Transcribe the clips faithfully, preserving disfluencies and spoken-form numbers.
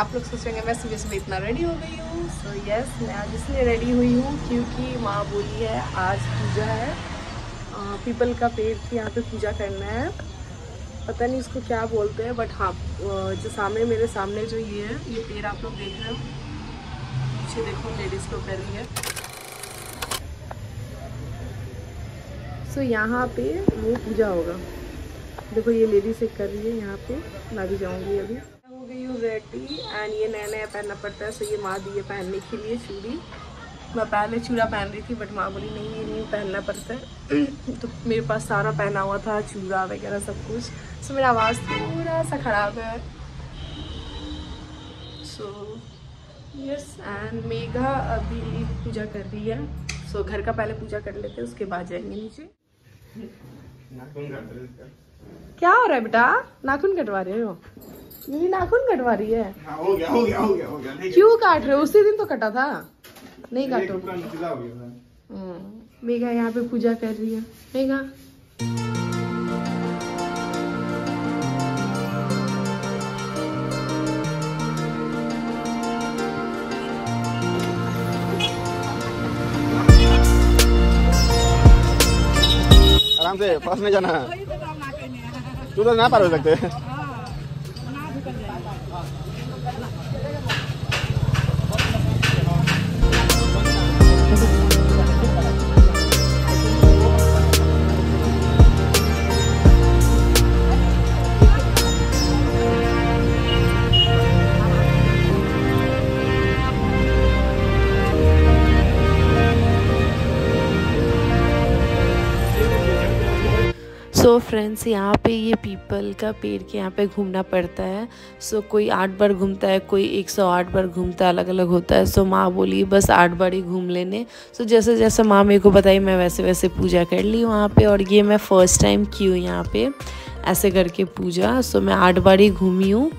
आप लोग सोचेंगे मैं सुबह सुबह इतना रेडी हो गई हूँ। सो यस, मैं आज इसलिए रेडी हुई हूँ क्योंकि माँ बोली है आज पूजा है, पीपल का पेड़ की यहाँ पे पूजा करना है। पता नहीं इसको क्या बोलते हैं, बट हाँ जो सामने मेरे सामने जो ये है, ये पेड़ आप लोग देख रहे हो, पीछे देखो लेडीज़ लोग कर रही है। सो यहाँ पे वो पूजा होगा, देखो ये लेडीज एक कर रही है यहाँ पे, मैं भी जाऊँगी। अभी हो गई हूँ रेडी एंड ये नया नया पहनना पड़ता है। सो ये माँ दी है पहनने के लिए चूड़ी। मैं पहले चूड़ा पहन रही थी बट माँ बोली नहीं ये नहीं पहनना पड़ता है तो मेरे पास सारा पहना हुआ था, चूड़ा वगैरह सब कुछ। सो मेरा आवाज़ थोड़ा सा ख़राब है। सो यस, एंड मेघा अभी पूजा कर रही है। सो so, घर का पहले पूजा कर लेते हैं, उसके बाद जाएंगे नीचे। क्या हो रहा है बेटा? नाखून कटवा रहे हो? ये नाखून कटवा रही है? हाँ, हो गया हो गया हो गया हो गया। क्यों काट रहे हो? उसी दिन तो कटा था। नहीं काटो। हम्म, मेघा यहाँ पे पूजा कर रही है। मेघा आराम से, पास में जाना है, तू तो ना पार हो सकते। सो फ्रेंड्स, यहाँ पे ये पीपल का पेड़ के यहाँ पे घूमना पड़ता है। सो so, कोई आठ बार घूमता है, कोई एक सौ आठ बार घूमता है, अलग अलग होता है। सो so, माँ बोली बस आठ बार ही घूम लेने। सो so, जैसे जैसे माँ मेरे को बताई मैं वैसे वैसे पूजा कर ली वहाँ पे। और ये मैं फ़र्स्ट टाइम की हूँ यहाँ पे ऐसे करके पूजा। सो so, मैं आठ बार ही घूमी हूँ।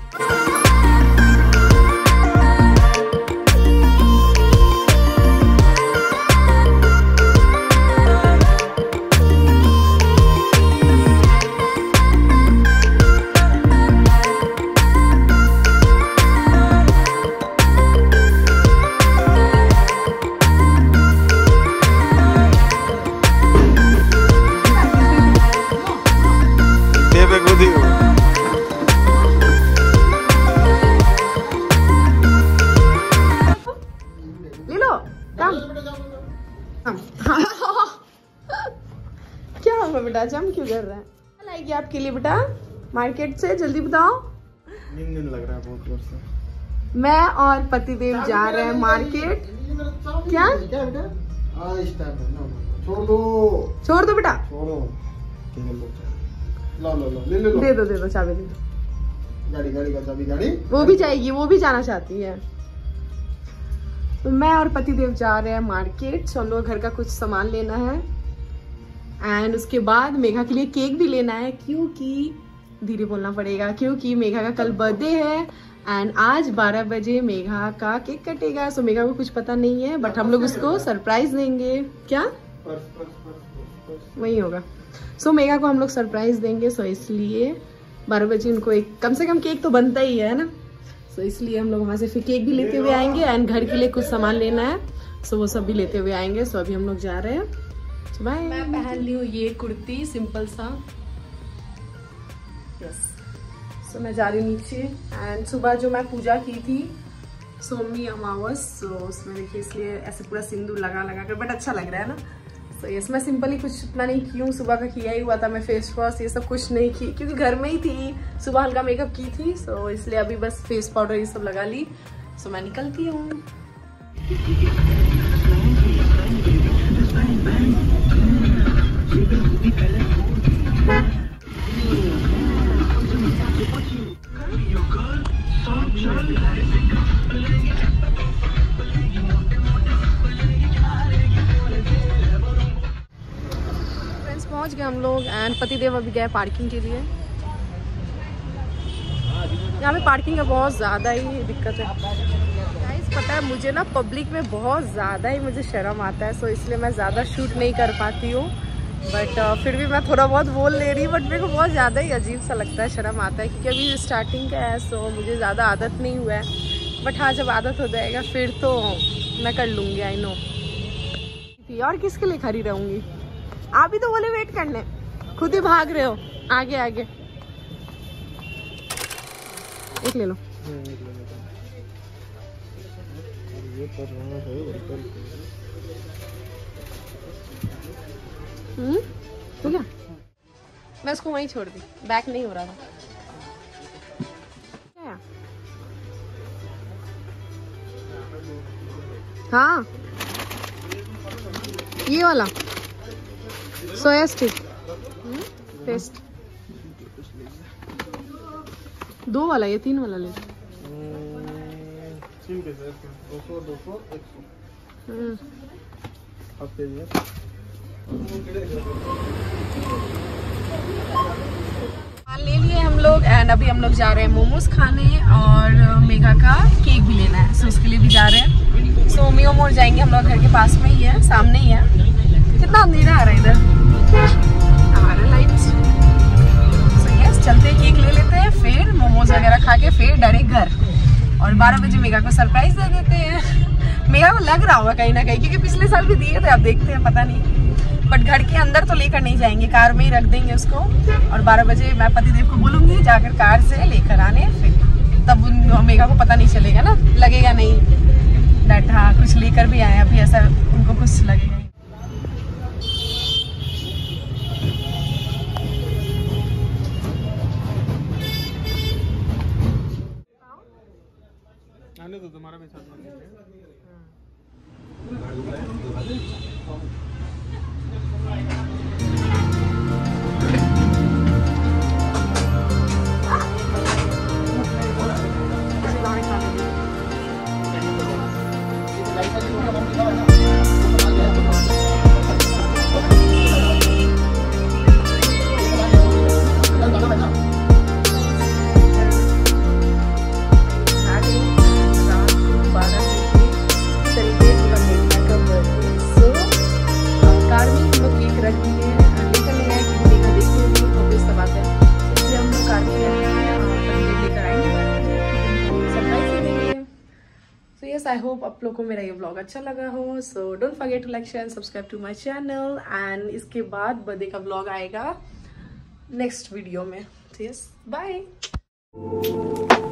क्या होगा बेटा, जम क्यों कर रहे हैं? क्या लाएगी आपके लिए बेटा मार्केट से, जल्दी बताओ। नींद नींद लग रहा है बहुत जोर से। मैं और पतिदेव जा रहे हैं मार्केट। क्या क्या बेटा? छोड़ दो छोड़ दो बेटा, छोड़ो। लो लो लो ले लो, दे दो दे दो चाबी दे दो। गाड़ी गाड़ी का चाबी, गाड़ी वो भी जाएगी, वो भी जाना चाहती है। तो मैं और पतिदेव जा रहे हैं मार्केट। सो हम लोग घर का कुछ सामान लेना है एंड उसके बाद मेघा के लिए केक भी लेना है, क्योंकि धीरे बोलना पड़ेगा क्योंकि मेघा का कल बर्थडे है एंड आज बारह बजे मेघा का केक कटेगा। सो मेघा को कुछ पता नहीं है बट हम लोग उसको सरप्राइज देंगे। क्या वही होगा? सो so, मेघा को हम लोग सरप्राइज देंगे। सो so, इसलिए बारह बजे उनको एक कम से कम केक तो बनता ही है ना। सो so, इसलिए हम लोग वहाँ से फिर केक भी लेते हुए आएंगे एंड घर के लिए कुछ सामान लेना है। सो so, वो सब भी लेते हुए आएंगे। सो so, अभी हम लोग जा रहे हैं। so, bye. मैं पहन ली हूँ ये कुर्ती सिंपल सा। यस, सो मैं जा रही हूँ नीचे एंड सुबह जो मैं पूजा की थी सोमनी अमावस, सो so, उसमें देखिए इसलिए ऐसे पूरा सिंदूर लगा लगा कर, बट अच्छा लग रहा है ना। सो so, यस, मैं सिंपली कुछ इतना नहीं की हूँ, सुबह का किया ही हुआ था। मैं फेस वॉश ये सब कुछ नहीं की क्योंकि घर में ही थी, सुबह हल्का मेकअप की थी। सो so, इसलिए अभी बस फेस पाउडर ये सब लगा ली। सो so, मैं निकलती हूँ। फ्रेंड्स पहुंच गए हम लोग एंड पतिदेव अभी गए पार्किंग के लिए। यहाँ पे पार्किंग का बहुत ज़्यादा ही दिक्कत है गाइस। पता है मुझे ना पब्लिक में बहुत ज़्यादा ही मुझे शर्म आता है। सो इसलिए मैं ज़्यादा शूट नहीं कर पाती हूँ बट uh, फिर भी मैं थोड़ा बहुत बोल ले रही, बट मेरे को बहुत ज़्यादा ही अजीब सा लगता है, शर्म आता है, क्योंकि अभी स्टार्टिंग का है, सो मुझे ज़्यादा आदत नहीं हुआ है। बट हाँ, जब आदत हो जाएगा फिर तो मैं कर लूँगी, आई नो। और किसके लिए खड़ी रहूँगी? आप ही तो बोले वेट करने, खुद ही भाग रहे हो आगे आगे। एक ले लो। हम्म तो क्या, मैं उसको वहीं छोड़ दी, बैक नहीं हो रहा था। क्या? हाँ, ये वाला सोया स्टिक पेस्ट, दो वाला या तीन वाला ले? तीन के दो सौ दो सौ एक सौ ले लिए हम लोग। एंड अभी हम लोग जा रहे हैं मोमोज खाने, और मेघा का केक भी लेना है, सो उसके लिए भी जा रहे हैं। सो मियो मोड़ जाएंगे, हम लोग घर के पास में ही है, सामने ही है। कितना अंधेरा आ रहा है इधर हमारे लाइट्स। सो यस, चलते हैं, केक ले लेते हैं, फिर मोमोज वगैरह खा के फिर डायरेक्ट घर, और बारह बजे मेघा को सरप्राइज दे देते हैं। मेघा को लग रहा होगा कहीं ना कहीं, क्योंकि पिछले साल भी दिए थे, अब देखते हैं, पता नहीं। बट घर के अंदर तो लेकर नहीं जाएंगे, कार में ही रख देंगे उसको, और बारह बजे मैं पतिदेव को बोलूँगी जाकर कार से लेकर आने, फिर तब उन मेघा को पता नहीं चलेगा ना, लगेगा नहीं दैट हाँ कुछ लेकर भी आए, अभी ऐसा उनको कुछ लगेगा। आने तो तुम्हारा भी साथ में आई होप आप लोग को मेरा ये व्लॉग अच्छा लगा हो। So don't forget to like share and subscribe to my channel, and इसके बाद बर्थडे का व्लॉग आएगा नेक्स्ट वीडियो में। Yes, bye.